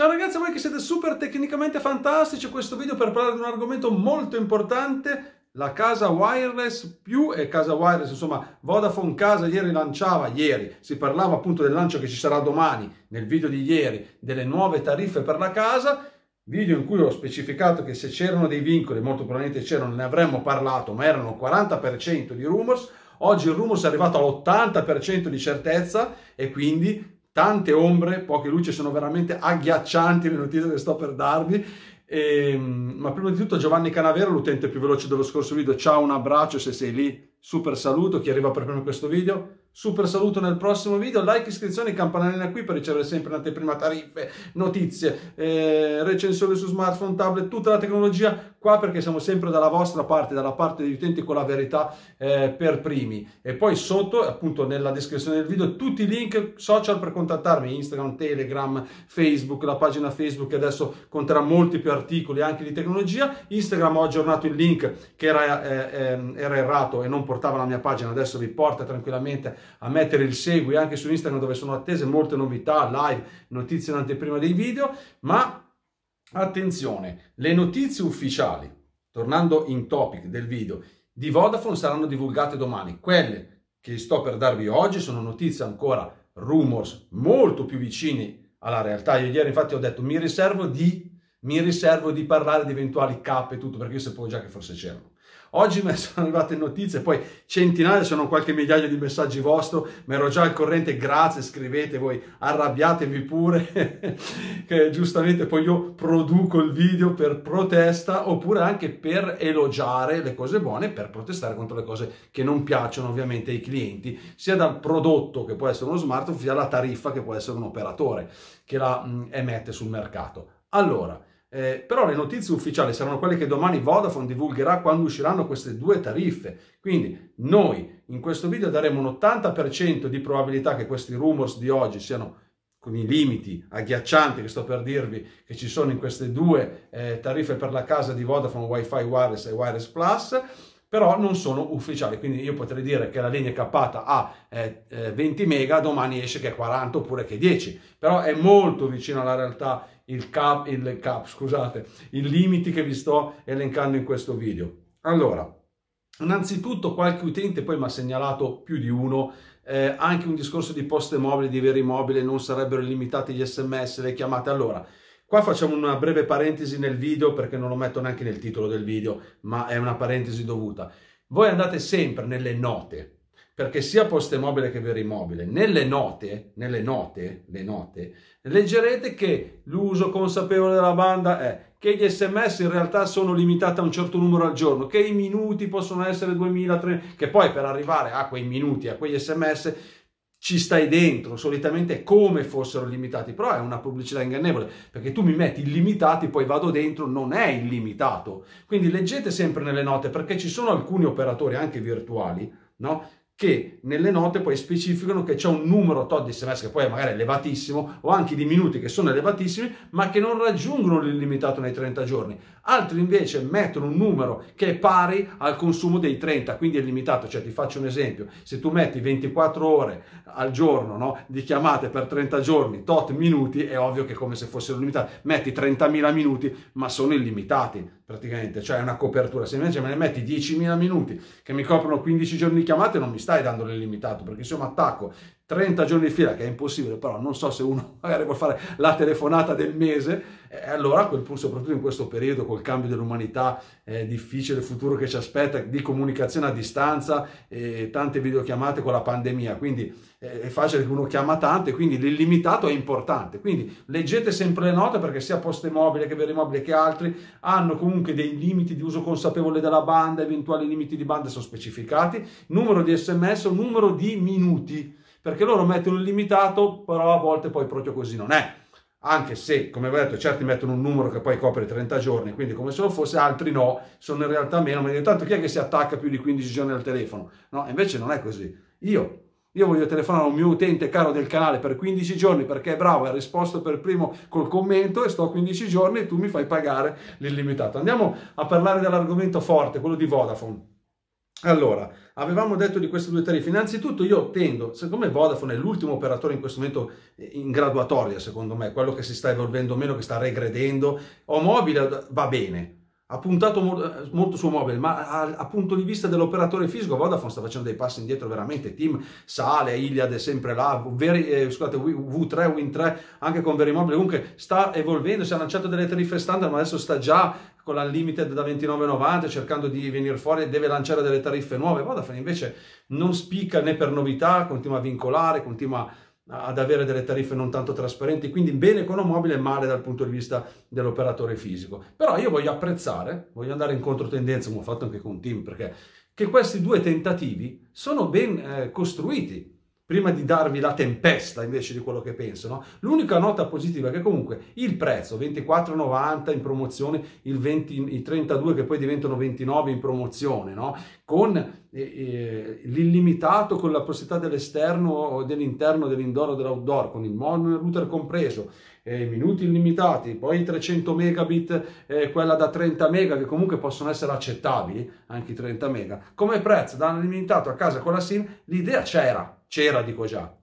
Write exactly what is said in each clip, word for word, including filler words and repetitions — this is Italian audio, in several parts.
Ciao ragazzi, a voi che siete super tecnicamente fantastici, questo video per parlare di un argomento molto importante, la casa wireless più e casa wireless, insomma Vodafone Casa ieri lanciava, ieri si parlava appunto del lancio che ci sarà domani, nel video di ieri, delle nuove tariffe per la casa, video in cui ho specificato che se c'erano dei vincoli, molto probabilmente c'erano, ne avremmo parlato, ma erano il quaranta per cento di rumors, oggi il rumors è arrivato all'ottanta per cento di certezza e quindi tante ombre, poche luci, sono veramente agghiaccianti le notizie che sto per darvi. E, ma prima di tutto Giovanni Canavero, l'utente più veloce dello scorso video, ciao, un abbraccio se sei lì, super saluto, chi arriva per primo in questo video, super saluto nel prossimo video, like, iscrizioni, campanellina qui per ricevere sempre in anteprima tariffe, notizie, eh, recensioni su smartphone, tablet, tutta la tecnologia qua, perché siamo sempre dalla vostra parte, dalla parte degli utenti con la verità eh, per primi. E poi sotto, appunto nella descrizione del video, tutti i link social per contattarmi, Instagram, Telegram, Facebook, la pagina Facebook che adesso conterà molti più articoli anche di tecnologia. Instagram ho aggiornato il link che era, eh, eh, era errato e non portava la mia pagina, adesso vi porta tranquillamente a mettere il segui anche su Instagram, dove sono attese molte novità, live, notizie in anteprima dei video. Ma attenzione, le notizie ufficiali, tornando in topic del video, di Vodafone saranno divulgate domani. Quelle che sto per darvi oggi sono notizie ancora rumors molto più vicini alla realtà. Io ieri infatti ho detto mi riservo di, mi riservo di parlare di eventuali cap e tutto, perché io sapevo già che forse c'erano. Oggi mi sono arrivate notizie, poi centinaia, se non qualche migliaia di messaggi vostro, ma ero già al corrente, grazie, scrivete voi, arrabbiatevi pure, che giustamente poi io produco il video per protesta, oppure anche per elogiare le cose buone, per protestare contro le cose che non piacciono ovviamente ai clienti, sia dal prodotto che può essere uno smartphone, sia dalla tariffa che può essere un operatore che la mh, emette sul mercato. Allora, Eh, però le notizie ufficiali saranno quelle che domani Vodafone divulgherà quando usciranno queste due tariffe. Quindi noi in questo video daremo un ottanta per cento di probabilità che questi rumors di oggi siano con i limiti agghiaccianti che sto per dirvi che ci sono in queste due eh, tariffe per la casa di Vodafone, Wi-Fi Wireless e Wireless Plus, però non sono ufficiali, quindi io potrei dire che la linea cappata ha eh, venti mega, domani esce che è quaranta oppure che è dieci, però è molto vicino alla realtà il cap, il cap, scusate, i limiti che vi sto elencando in questo video. Allora, innanzitutto qualche utente poi mi ha segnalato, più di uno, eh, anche un discorso di poste mobili, di veri mobili, non sarebbero limitati gli sms, le chiamate. Allora, qua facciamo una breve parentesi nel video, perché non lo metto neanche nel titolo del video, ma è una parentesi dovuta. Voi andate sempre nelle note, perché sia poste mobile che veri mobile, nelle note, nelle note, le note, leggerete che l'uso consapevole della banda è che gli sms in realtà sono limitati a un certo numero al giorno, che i minuti possono essere duemila, tremila, che poi per arrivare a quei minuti, a quegli sms, ci stai dentro, solitamente come fossero limitati, però è una pubblicità ingannevole, perché tu mi metti illimitati, poi vado dentro, non è illimitato. Quindi leggete sempre nelle note, perché ci sono alcuni operatori, anche virtuali, no? Che nelle note poi specificano che c'è un numero tot di sms che poi è magari elevatissimo, o anche di minuti che sono elevatissimi, ma che non raggiungono l'illimitato nei trenta giorni. Altri invece mettono un numero che è pari al consumo dei trenta, quindi è limitato. Cioè, ti faccio un esempio: se tu metti ventiquattro ore al giorno, no, di chiamate per trenta giorni, tot minuti, è ovvio che è come se fossero limitati. Metti trentamila minuti, ma sono illimitati praticamente, cioè è una copertura. Se invece me ne metti diecimila minuti che mi coprono quindici giorni di chiamate, non mi stai dando l'illimitato, perché se io mi attacco trenta giorni di fila, che è impossibile, però non so se uno magari vuole fare la telefonata del mese, eh, allora a quel punto, soprattutto in questo periodo col cambio dell'umanità, eh, difficile il futuro che ci aspetta, di comunicazione a distanza, eh, tante videochiamate con la pandemia, quindi eh, è facile che uno chiama tante, quindi l'illimitato è importante. Quindi leggete sempre le note, perché sia poste mobile che veri mobili che altri hanno comunque dei limiti di uso consapevole della banda, eventuali limiti di banda sono specificati, numero di sms, numero di minuti, perché loro mettono il limitato, però a volte poi proprio così non è. Anche se, come vi ho detto, certi mettono un numero che poi copre trenta giorni, quindi come se lo fosse, altri no, sono in realtà meno. Ma intanto chi è che si attacca più di quindici giorni al telefono? No, invece non è così. Io, io voglio telefonare a un mio utente caro del canale per quindici giorni perché è bravo e ha risposto per primo col commento, e sto quindici giorni e tu mi fai pagare l'illimitato. Andiamo a parlare dell'argomento forte, quello di Vodafone. Allora, avevamo detto di queste due tariffe. Innanzitutto io tendo, siccome Vodafone è l'ultimo operatore in questo momento in graduatoria, secondo me, quello che si sta evolvendo meno, che sta regredendo, o mobile va bene, ha puntato mo molto su mobile, ma a, a punto di vista dell'operatore fisico Vodafone sta facendo dei passi indietro veramente. Team sale, Iliad è sempre là, Veri, eh, scusate, V tre, Win tre, anche con Verimobile, comunque sta evolvendo, si è lanciato delle tariffe standard, ma adesso sta già con l'unlimited da ventinove e novanta cercando di venire fuori e deve lanciare delle tariffe nuove. Vodafone invece non spicca né per novità, continua a vincolare, continua ad avere delle tariffe non tanto trasparenti, quindi bene con un mobile e male dal punto di vista dell'operatore fisico. Però io voglio apprezzare, voglio andare in controtendenza, come ho fatto anche con Team, perché che questi due tentativi sono ben eh, costruiti, prima di darvi la tempesta invece di quello che penso, no? L'unica nota positiva è che comunque il prezzo, ventiquattro e novanta in promozione, il venti, i trentadue che poi diventano ventinove in promozione, no? Con eh, eh, l'illimitato, con la possibilità dell'esterno, dell'interno, dell'indoor o dell'outdoor, con il modem router compreso, eh, minuti illimitati, poi trecento megabit, eh, quella da trenta mega che comunque possono essere accettabili, anche i trenta mega, come prezzo da illimitato a casa con la SIM, l'idea c'era. C'era, dico già.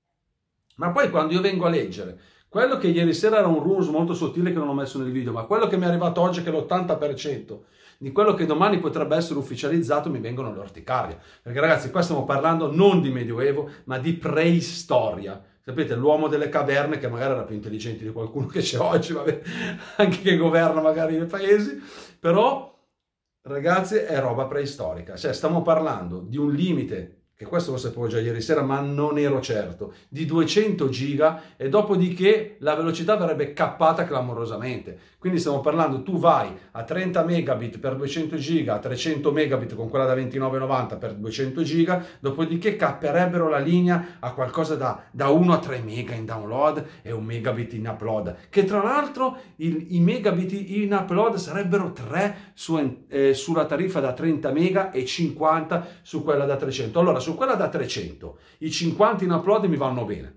Ma poi quando io vengo a leggere quello che ieri sera era un rumors molto sottile che non ho messo nel video, ma quello che mi è arrivato oggi, che è l'ottanta per cento di quello che domani potrebbe essere ufficializzato, mi vengono le orticarie. Perché ragazzi, qua stiamo parlando non di medioevo, ma di preistoria. Sapete, l'uomo delle caverne, che magari era più intelligente di qualcuno che c'è oggi, vabbè, anche che governa magari i paesi, però, ragazzi, è roba preistorica. Cioè, stiamo parlando di un limite, che questo lo sapevo già ieri sera, ma non ero certo, di duecento giga, e dopodiché la velocità verrebbe cappata clamorosamente. Quindi stiamo parlando, tu vai a trenta megabit per duecento giga, a trecento megabit con quella da ventinove e novanta per duecento giga, dopodiché capperebbero la linea a qualcosa da, da uno a tre mega in download e un megabit in upload, che tra l'altro i megabit in upload sarebbero tre su, eh, sulla tariffa da trenta mega e cinquanta su quella da trecento. Allora, su quella da trecento, i cinquanta in upload mi vanno bene,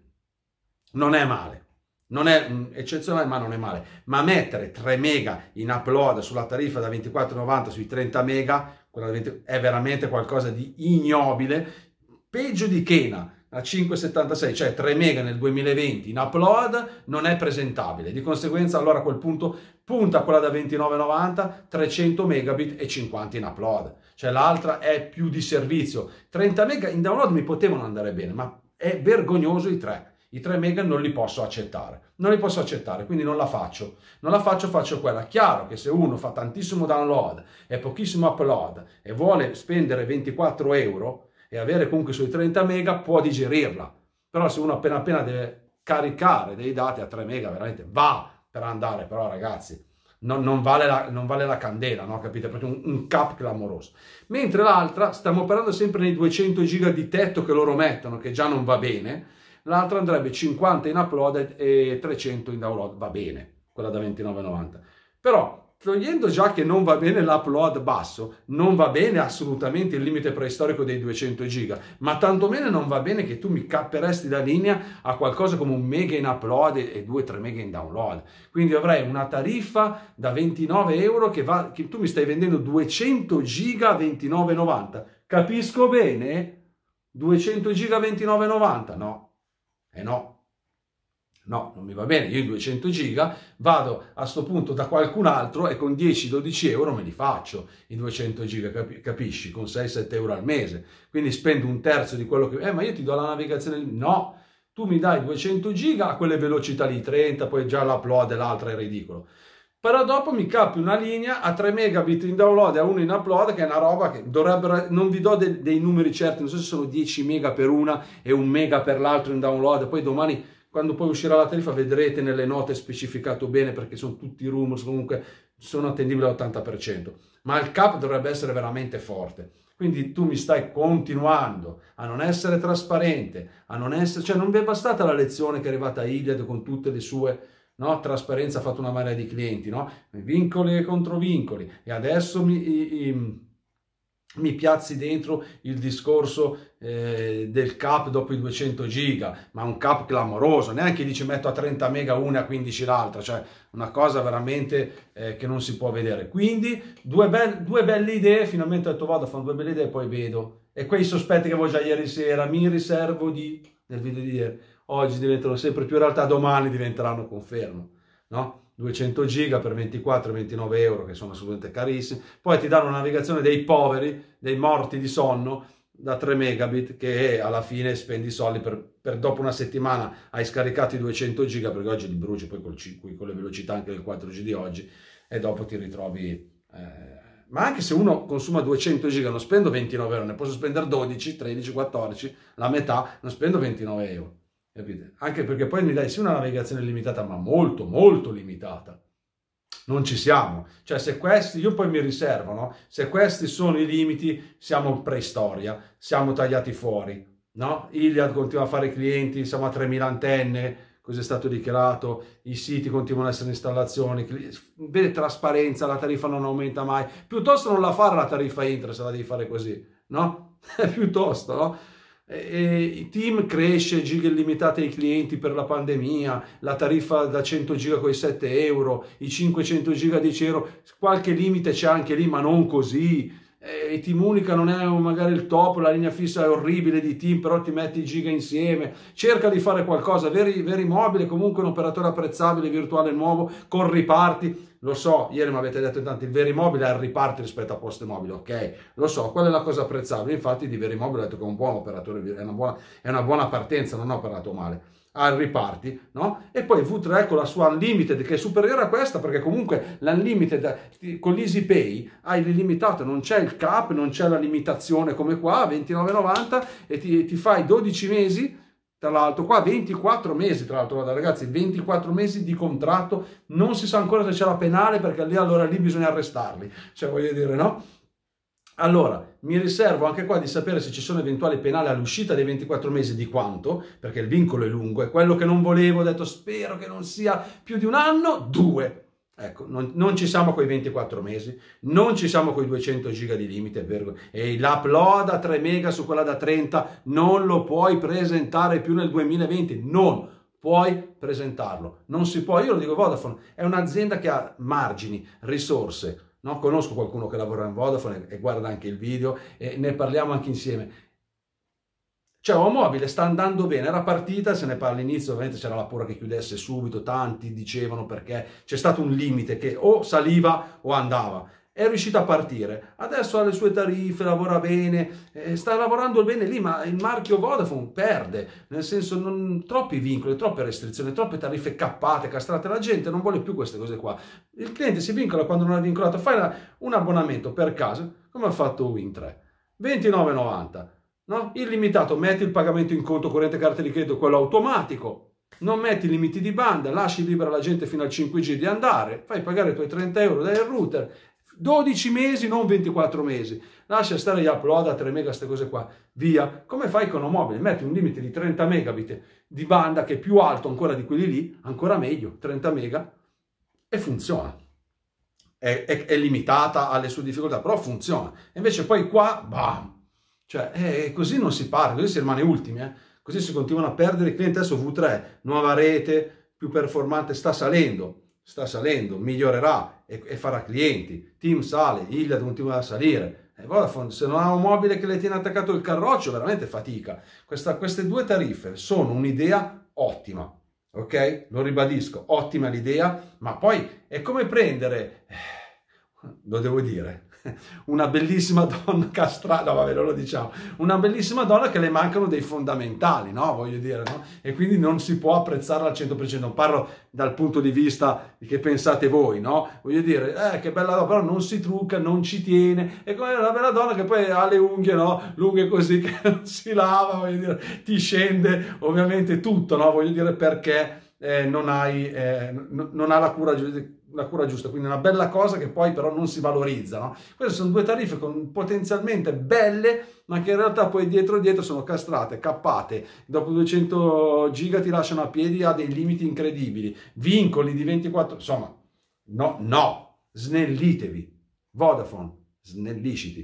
non è male. Non è mh, eccezionale, ma non è male. Ma mettere tre mega in upload sulla tariffa da ventiquattro e novanta sui trenta mega, quella da venti, è veramente qualcosa di ignobile. Peggio di Kena a cinque virgola settantasei, cioè tre mega nel duemilaventi in upload, non è presentabile. Di conseguenza, allora a quel punto punta quella da ventinove e novanta, trecento megabit e cinquanta in upload. Cioè l'altra è più di servizio. trenta mega in download mi potevano andare bene, ma è vergognoso i tre. I tre mega non li posso accettare, non li posso accettare, quindi non la faccio. Non la faccio, faccio quella. Chiaro che se uno fa tantissimo download e pochissimo upload e vuole spendere ventiquattro euro e avere comunque sui trenta mega, può digerirla. Però se uno appena appena deve caricare dei dati a tre mega, veramente va per andare, però ragazzi, non, non, vale, la, non vale la candela, no? Capite? Perché un, un cap clamoroso. Mentre l'altra, stiamo parlando sempre nei duecento giga di tetto che loro mettono, che già non va bene. L'altra andrebbe cinquanta in upload e trecento in download, va bene, quella da ventinove e novanta. Però, togliendo già che non va bene l'upload basso, non va bene assolutamente il limite preistorico dei duecento giga, ma tantomeno non va bene che tu mi capperesti la linea a qualcosa come un mega in upload e due tre mega in download. Quindi avrei una tariffa da ventinove euro che, va, che tu mi stai vendendo duecento giga a ventinove e novanta. Capisco bene? duecento giga a ventinove e novanta? No. Eh no, no, non mi va bene. Io in duecento giga vado a sto punto da qualcun altro e con dieci dodici euro me li faccio i duecento giga, capi capisci? Con sei sette euro al mese. Quindi spendo un terzo di quello che... Eh, ma io ti do la navigazione... No, tu mi dai duecento giga a quelle velocità lì, trenta, poi già l'upload e l'altra è ridicolo. Però dopo mi cappi una linea a tre megabit in download e a uno in upload, che è una roba che dovrebbero, non vi do de, dei numeri certi, non so se sono dieci mega per una e un mega per l'altro in download, poi domani quando poi uscirà la tariffa vedrete nelle note specificato bene, perché sono tutti rumors, comunque sono attendibili all'ottanta per cento, ma il cap dovrebbe essere veramente forte. Quindi tu mi stai continuando a non essere trasparente, a non essere, cioè non vi è bastata la lezione che è arrivata a Iliad con tutte le sue... No? Trasparenza, ha fatto una marea di clienti, no? Vincoli e controvincoli, e adesso mi, i, i, mi piazzi dentro il discorso eh, del cap dopo i duecento giga, ma un cap clamoroso, neanche dici metto a trenta mega una e a quindici l'altra, cioè una cosa veramente eh, che non si può vedere. Quindi due, be due belle idee, finalmente ho detto vado a fare due belle idee e poi vedo. E quei sospetti che avevo già ieri sera, mi riservo di, nel video di ieri, oggi diventano sempre più realtà, domani diventeranno conferma, no? duecento giga per ventiquattro ventinove euro, che sono assolutamente carissimi. Poi ti danno una navigazione dei poveri, dei morti di sonno, da tre megabit, che alla fine spendi soldi per, per dopo una settimana hai scaricato i duecento giga, perché oggi li bruci poi col, con le velocità anche del quattro G di oggi, e dopo ti ritrovi... Eh, ma anche se uno consuma duecento giga, non spendo ventinove euro, ne posso spendere dodici, tredici, quattordici, la metà, non spendo ventinove euro. Capite? Anche perché poi mi dai sì una navigazione limitata, ma molto, molto limitata. Non ci siamo. Cioè, se questi, io poi mi riservo, no? Se questi sono i limiti, siamo in preistoria, siamo tagliati fuori, no? Iliad continua a fare clienti, siamo a tremila antenne, così è stato dichiarato, i siti continuano ad essere installazioni, vede trasparenza, la tariffa non aumenta mai, piuttosto non la fare la tariffa internet se la devi fare così, no? piuttosto, no? E il team cresce, giga illimitate ai clienti per la pandemia, la tariffa da cento giga con i sette euro, i cinquecento giga dieci euro, qualche limite c'è anche lì, ma non così. E Team Unica non è magari il top, la linea fissa è orribile di Team, però ti metti i giga insieme, cerca di fare qualcosa. Veri, Veri Mobile comunque un operatore apprezzabile, virtuale nuovo, con riparti. Lo so, ieri mi avete detto intanto il Veri Mobile ha il riparti rispetto a Poste Mobile, ok, lo so, quella è la cosa apprezzabile. Infatti di Veri Mobile ho detto che è un buon operatore, è una buona, è una buona partenza, non ho operato male. Al riparti, no? E poi V tre con la sua Unlimited, che è superiore a questa, perché comunque l'Unlimited con l'Easy Pay hai l'illimitato, non c'è il cap, non c'è la limitazione come qua, ventinove e novanta, e ti, ti fai dodici mesi, tra l'altro qua ventiquattro mesi, tra l'altro ragazzi, ventiquattro mesi di contratto, non si sa ancora se c'è la penale, perché lì allora lì bisogna arrestarli, cioè voglio dire, no? Allora, mi riservo anche qua di sapere se ci sono eventuali penali all'uscita dei ventiquattro mesi, di quanto, perché il vincolo è lungo, è quello che non volevo, ho detto spero che non sia più di un anno, due. Ecco, non, non ci siamo con i ventiquattro mesi, non ci siamo con i duecento giga di limite, e l'upload a tre mega su quella da trenta non lo puoi presentare più nel duemilaventi, non puoi presentarlo, non si può. Io lo dico, Vodafone è un'azienda che ha margini, risorse. No? Conosco qualcuno che lavora in Vodafone e guarda anche il video e ne parliamo anche insieme. Cioè, O Mobile sta andando bene, era partita, se ne parla all'inizio, ovviamente c'era la paura che chiudesse subito, tanti dicevano perché c'è stato un limite che o saliva o andava. È riuscita a partire, adesso ha le sue tariffe, lavora bene, eh, sta lavorando bene lì, ma il marchio Vodafone perde, nel senso non, troppi vincoli, troppe restrizioni, troppe tariffe cappate, castrate, la gente non vuole più queste cose qua. Il cliente si vincola quando non è vincolato, fai la, un abbonamento per casa, come ha fatto Win tre, ventinove e novanta, no? Illimitato, metti il pagamento in conto corrente carte di credito, quello automatico, non metti limiti di banda, lasci libera la gente fino al cinque G di andare, fai pagare i tuoi trenta euro dal router, dodici mesi, non ventiquattro mesi, lascia stare gli upload a tre mega, queste cose qua, via. Come fai con un mobile? Metti un limite di trenta megabit di banda, che è più alto ancora di quelli lì, ancora meglio, trenta mega, e funziona. È, è, è limitata alle sue difficoltà, però funziona. E invece poi qua, bam, cioè, eh, così non si parte, così si rimane ultimi, eh. Così si continuano a perdere i clienti. Adesso V tre, nuova rete, più performante, sta salendo. sta salendo, migliorerà e, e farà clienti. Team sale, Iliad continua a salire. E Vodafone, se non ha un mobile che le tiene attaccato il carroccio, veramente fatica. Questa, queste due tariffe sono un'idea ottima, ok? Lo ribadisco, ottima l'idea, ma poi è come prendere, lo devo dire, una bellissima donna castrata, no vabbè non lo diciamo, una bellissima donna che le mancano dei fondamentali, no? Voglio dire, no? E quindi non si può apprezzarla al cento per cento, non parlo dal punto di vista di che pensate voi, no? Voglio dire, eh, che bella donna, però non si trucca, non ci tiene, è come una bella donna che poi ha le unghie, no? Lunghe così, che non si lava, voglio dire, ti scende ovviamente tutto, no? Voglio dire, perché eh, non hai, eh, non ha la cura giusta, la cura giusta, quindi una bella cosa che poi però non si valorizza, no? Queste sono due tariffe con, potenzialmente belle, ma che in realtà poi dietro dietro sono castrate, cappate, dopo duecento giga ti lasciano a piedi a dei limiti incredibili, vincoli di ventiquattro, insomma, no, no, snellitevi, Vodafone, snellisciti.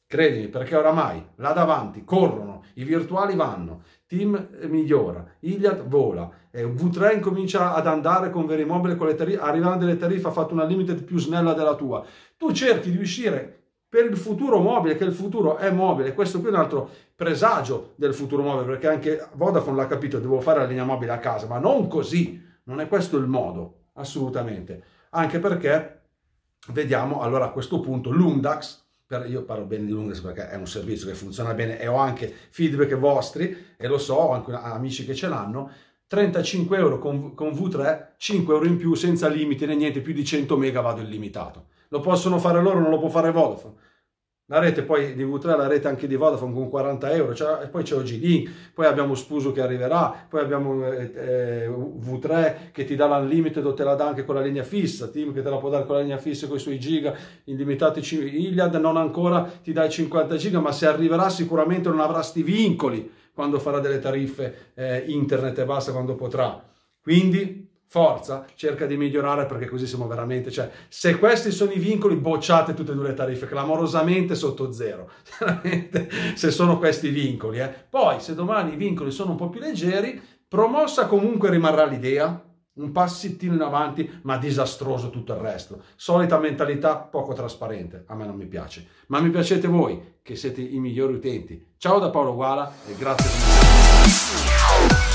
Credimi, perché oramai là davanti corrono, i virtuali vanno, Team migliora, Iliad vola, eh, V tre incomincia ad andare con Verimobile, con le tariffe, arrivano delle tariffe, ha fatto una limited più snella della tua. Tu cerchi di uscire per il futuro mobile, che il futuro è mobile. Questo qui è un altro presagio del futuro mobile, perché anche Vodafone l'ha capito, devo fare la linea mobile a casa, ma non così, non è questo il modo, assolutamente. Anche perché, vediamo, allora a questo punto l'Undax, per, io parlo bene di Lundax perché è un servizio che funziona bene e ho anche feedback vostri e lo so, ho anche amici che ce l'hanno, trentacinque euro con, con V tre, cinque euro in più senza limiti né niente, più di cento mega vado illimitato. Lo possono fare loro, non lo può fare Vodafone. La rete poi di V tre, la rete anche di Vodafone con quaranta euro, cioè, e poi c'è O G Link, poi abbiamo Spuso che arriverà, poi abbiamo eh, eh, V tre che ti dà l'unlimited o te la dà anche con la linea fissa, Team che te la può dare con la linea fissa con i suoi giga illimitati, Iliad non ancora ti dà i cinquanta giga, ma se arriverà sicuramente non avrà sti vincoli quando farà delle tariffe eh, internet e basta, quando potrà. Quindi forza, cerca di migliorare, perché così siamo veramente, cioè, se questi sono i vincoli, bocciate tutte e due le tariffe, clamorosamente sotto zero, veramente, se sono questi i vincoli. Eh. Poi, se domani i vincoli sono un po' più leggeri, promossa comunque rimarrà l'idea, un passettino in avanti, ma disastroso tutto il resto. Solita mentalità poco trasparente, a me non mi piace. Ma mi piacete voi, che siete i migliori utenti. Ciao da Paolo Guala e grazie per